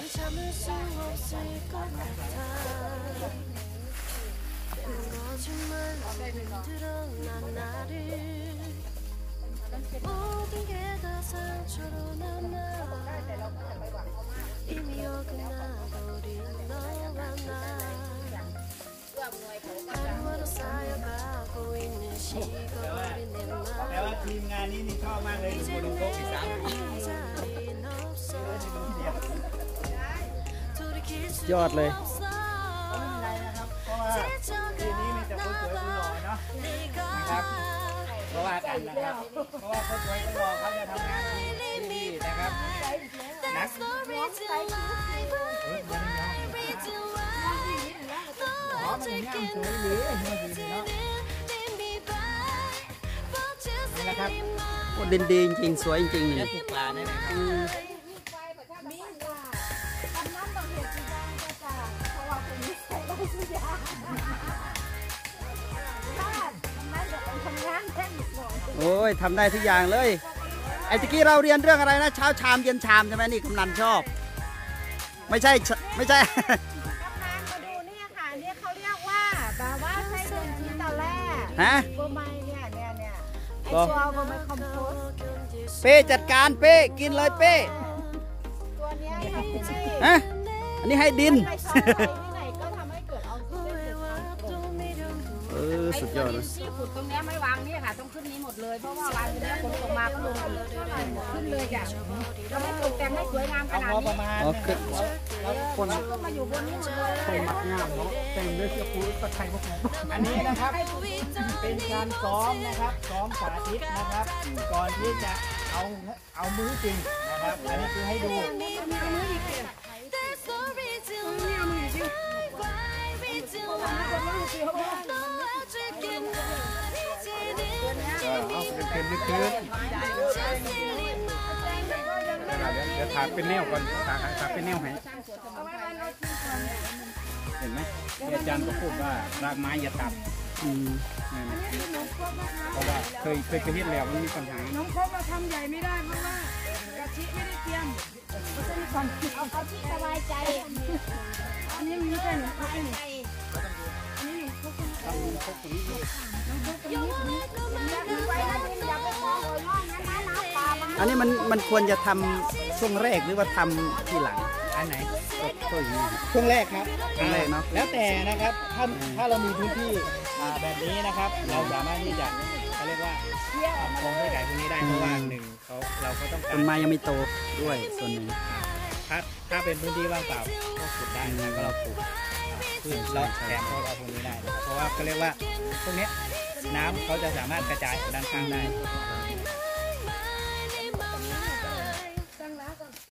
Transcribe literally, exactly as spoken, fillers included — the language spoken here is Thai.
แต่ว่าทีมงานนี้นี่ชอบมากเลยดูดูโต๊ะอีกสามยอดเลยทีนี้มีแต่คนสวยคนหล่อเนาะนะครับเพราะว่ากันนะครับเพราะว่าคนสวยคนหล่อเขาจะทำงานดีนะครับนักนะครับโอ้ดินดีจริงๆสวยจริงๆเลยปลูกปลาได้ไหมครับโอ้ยทำได้ทุกอย่างเลยไอ้ตะกี้เราเรียนเรื่องอะไรนะเช้าชามเย็นชามใช่ไหมนี่กำนันชอบไม่ใช่ไม่ใช่กำนันมาดูเนี่ยค่ะเนี่ยเขาเรียกว่าแบบว่าใช้เดินที่ตอนแรกฮะเบอร์ไม้เนี่ยเนี่ยเนี่ยไอตัวเบอร์ไม้คอมโพสเป้จัดการเป้กินเลยเป้ตัวเนี้ยให้ฮะอันนี้ให้ดินเออสุดยอดเลยที่ขุดตรงนี้ไม่วางนี่ค่ะต้องขึ้นนี้หมดเลยเพราะว่าวางตรงนี้ฝนตกมาก็ลงอีกขึ้นเลยจ้ะเราไม่ตกแต่งให้สวยงามขนาดนี้อ๋อขึ้นคนก็มาอยู่บนนี้หมดเลยคนมัดงามเนาะแต่งด้วยเสื้อผูตะไคร้พวกนี้อันนี้นะครับเป็นการซ้อมนะครับซ้อมสาธิตนะครับก่อนที่จะเอาเอามือจริงนะครับอันนี้คือให้ดูเอาเป็นลึกๆเดี๋ยวถากเป็นแนวก่อนถากถากเป็นแนวให้เห็นไหมอาจารย์ก็พูดว่ารากไม้อย่าตัดเพราะว่าเคยเคยเคยเห็นแล้วมันมีปัญหาน้องครบเราทำใหญ่ไม่ได้เพราะว่ากะทิไม่ได้เตรียมก็จะมีความเอาเขาที่สบายใจอันนี้มีแค่หนึ่งคนอันนี้มันมันควรจะทำช่วงแรกหรือว่าทำทีหลังอันไหนก็อย่างนี้ช่วงแรกครับช่วงแรกเนาะแล้วแต่นะครับถ้าถ้าเรามีพื้นที่แบบนี้นะครับเราสามารถที่จะเขาเรียกว่าคงได้ไก่พวกนี้ได้เพราะว่าหนึ่งเขาเราก็ต้องการต้นไม้ยังไม่โตด้วยส่วนหนึ่งถ้าถ้าเป็นพื้นที่ว่างเปล่าก็ปลูกได้นะก็เราปลูกพืชเราแถมเขาเราพวกนี้ได้เพราะว่าเขาเรียกว่าพวกนี้น้ำเขาจะสามารถกระจายด้านข้างได้